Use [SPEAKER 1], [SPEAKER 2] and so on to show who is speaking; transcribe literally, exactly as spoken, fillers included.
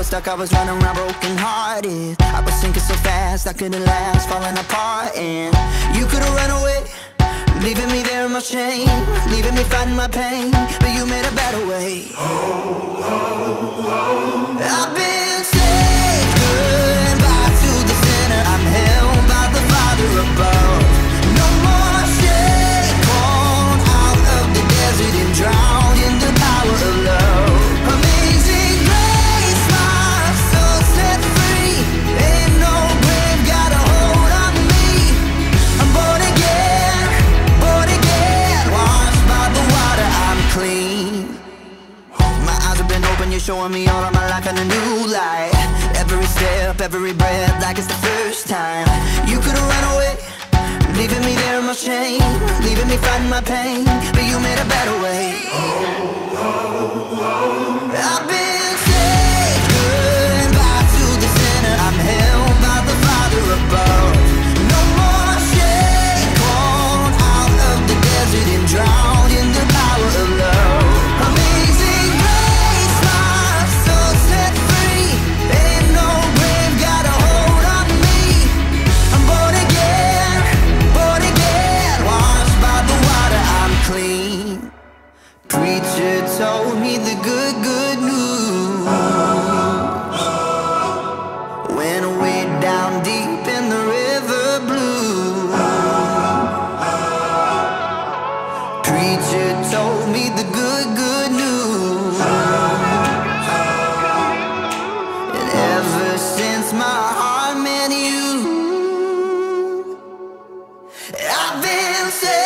[SPEAKER 1] was stuck, I was running around broken hearted. I was sinking so fast, I couldn't last, falling apart. And you could've run away, leaving me there in my shame, leaving me fighting my pain, but you made a better way. Oh, oh, oh. I've been saved, goodbye to the sinner. I'm held by the Father above. No more shame, born out of the desert and drowned in the power of love. Amazing grace, my soul set free. Ain't no grave got a hold on me. I'm born again, born again, washed by the water, I'm clean. My eyes have been open, you're showing me all of my life in a new light. Every step, every breath, like it's the first time. You could've run away, leaving me there in my shame, leaving me fighting my pain, but you made a better way. Oh, oh, oh. I've been saved, goodbye to the sinner. I'm held by the Father above. No more shame, born out of the desert and drowned in the power of love. Amazing grace, my soul set free. Ain't no grave got a hold on me. I'm born again, born again, washed by the water, I'm clean. Preacher told me the good, good news. Went way down deep in the river blue. Preacher told me the good, good news. And ever since my heart met you, I've been saved.